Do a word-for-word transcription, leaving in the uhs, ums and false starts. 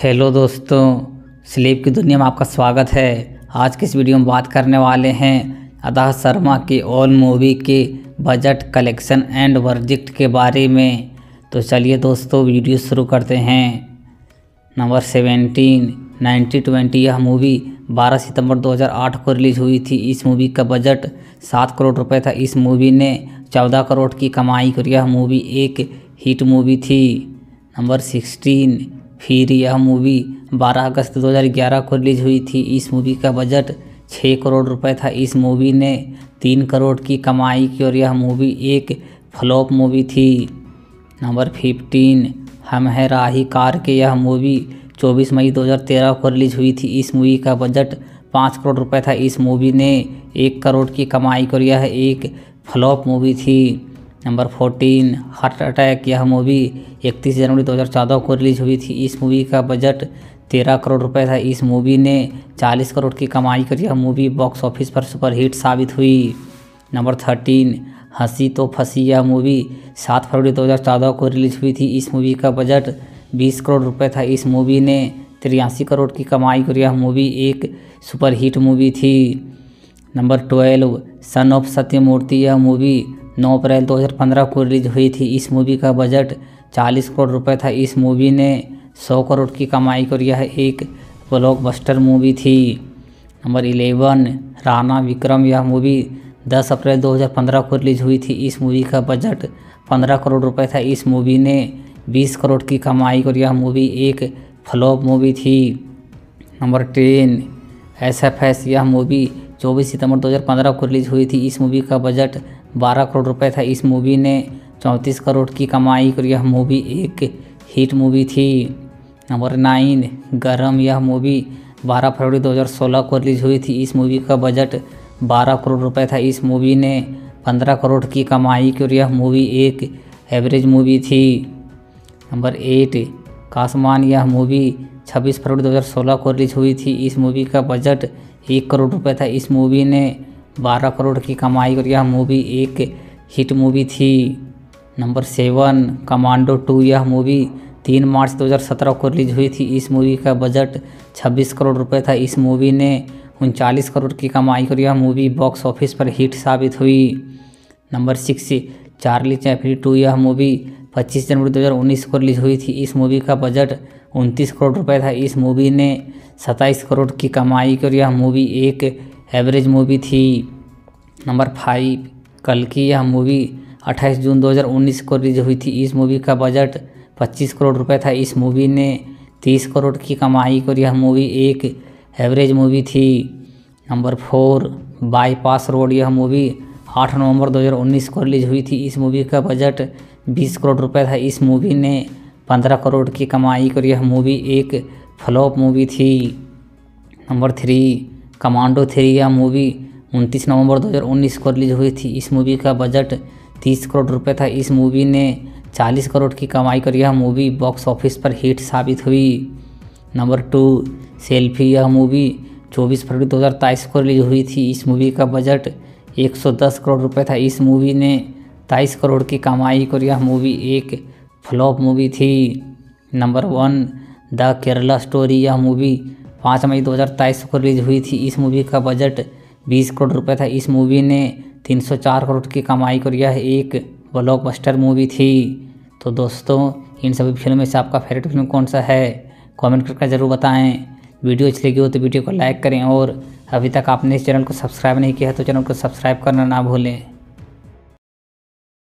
Hello दोस्तों, sleep की दुनिया में आपका स्वागत है। आज की इस वीडियो में बात करने वाले हैं अदा शर्मा की ऑल मूवी के बजट, कलेक्शन एंड वर्डिक्ट के बारे में। तो चलिए दोस्तों वीडियो शुरू करते हैं। Number seventeen, ninety twenty. यह मूवी बारह सितंबर दो हज़ार आठ को रिलीज़ हुई थी। इस मूवी का बजट सात करोड़ रुपए था। इस मूवी ने चौदह करोड़ की कमाई करी। यह मूवी एक हिट मूवी थी। Number sixteen, Phir. यह मूवी बारह अगस्त दो हज़ार ग्यारह को रिलीज़ हुई थी। इस मूवी का बजट छः करोड़ रुपए था। इस मूवी ने तीन करोड़ की कमाई की और यह मूवी एक फ्लॉप मूवी थी। नंबर फिफ्टीन, हम है राही कार के। यह मूवी चौबीस मई दो हज़ार तेरह को रिलीज़ हुई थी। इस मूवी का बजट पाँच करोड़ रुपए था। इस मूवी ने एक करोड़ की कमाई की और यह एक फ्लॉप मूवी थी। Number fourteen, heart attack. यह मूवी इकतीस जनवरी दो हज़ार चौदह को रिलीज़ हुई थी। इस मूवी का बजट तेरह करोड़ रुपए था। इस मूवी ने चालीस करोड़ की कमाई करी। यह मूवी बॉक्स ऑफिस पर सुपरहिट साबित हुई। नंबर थर्टीन, हंसी तो फंसी। यह मूवी सात फरवरी दो हज़ार चौदह को रिलीज़ हुई थी। इस मूवी का बजट बीस करोड़ रुपए था। इस मूवी ने तिरासी करोड़ की कमाई करी। यह मूवी एक सुपरहिट मूवी थी। Number twelve, son of Satyamurthy. यह मूवी नौ अप्रैल दो हज़ार पंद्रह को रिलीज हुई थी। इस मूवी का बजट चालीस करोड़ रुपए था। इस मूवी ने सौ करोड़ की कमाई करी। यह एक ब्लॉकबस्टर मूवी थी। Number eleven, Rana Vikram. यह मूवी दस अप्रैल दो हज़ार पंद्रह को रिलीज हुई थी। इस मूवी का बजट पंद्रह करोड़ रुपए था। इस मूवी ने बीस करोड़ की कमाई करी। यह मूवी एक फ्लॉप मूवी थी। Number ten, S F S. यह मूवी चौबीस सितंबर दो हज़ार पंद्रह को रिलीज हुई थी। इस मूवी का बजट बारह करोड़ रुपए था। इस मूवी ने चौंतीस करोड़ की कमाई करी। यह मूवी एक हिट मूवी थी। Number nine, Garam. यह मूवी बारह फरवरी दो हज़ार सोलह को रिलीज हुई थी। इस मूवी का बजट बारह करोड़ रुपए था। इस मूवी ने पंद्रह करोड़ की कमाई की और यह मूवी एक एवरेज मूवी थी। नंबर एट, कासमान। यह मूवी छब्बीस फरवरी दो हज़ार सोलह को रिलीज हुई थी। इस मूवी का बजट एक करोड़ रुपए था। इस मूवी ने बारह करोड़ की कमाई और यह मूवी एक हिट मूवी थी। Number seven, commando two. यह मूवी तीन मार्च दो हज़ार सत्रह को रिलीज हुई थी। इस मूवी का बजट छब्बीस करोड़ रुपए था। इस मूवी ने उनचालीस करोड़ की कमाई और यह मूवी बॉक्स ऑफिस पर हिट साबित हुई। Number six, Charlie Chaplin two. यह मूवी पच्चीस जनवरी दो हज़ार उन्नीस को रिलीज हुई थी। इस मूवी का बजट उनतीस करोड़ रुपए था। इस मूवी ने सत्ताईस करोड़ की कमाई की और यह मूवी एक एवरेज मूवी थी। नंबर फाइव, कल्कि। यह मूवी अट्ठाईस जून दो हज़ार उन्नीस को रिलीज हुई थी। इस मूवी का बजट पच्चीस करोड़ रुपए था। इस मूवी ने तीस करोड़ की कमाई की और यह मूवी एक एवरेज मूवी थी। Number four, bypass road. यह मूवी आठ नवंबर दो हज़ार उन्नीस को रिलीज हुई थी। इस मूवी का बजट बीस करोड़ रुपए था। इस मूवी ने पंद्रह करोड़ की कमाई की और यह मूवी एक फ्लॉप मूवी थी। Number three, commando three. यह मूवी उनतीस नवंबर दो हज़ार उन्नीस को रिलीज हुई थी। इस मूवी का बजट तीस करोड़ रुपए था। इस मूवी ने चालीस करोड़ की कमाई कर यह मूवी बॉक्स ऑफिस पर हिट साबित हुई। Number two, selfie. यह मूवी चौबीस फरवरी दो हज़ार तेईस को रिलीज हुई थी। इस मूवी का बजट एक सौ दस करोड़ रुपए था। इस मूवी ने तेईस करोड़ की कमाई कर यह मूवी एक फ्लॉप मूवी थी। Number one, the Kerala story. यह मूवी पाँच मई दो हज़ार तेईस को रिलीज हुई थी। इस मूवी का बजट बीस करोड़ रुपए था। इस मूवी ने तीन सौ चार करोड़ की कमाई कर यह एक ब्लॉकबस्टर मूवी थी। तो दोस्तों, इन सभी फिल्म में से आपका फेवरेट फिल्म कौन सा है, कमेंट करके ज़रूर बताएं। वीडियो अच्छी लगी हो तो वीडियो को लाइक करें और अभी तक आपने इस चैनल को सब्सक्राइब नहीं किया है तो चैनल को सब्सक्राइब करना ना भूलें।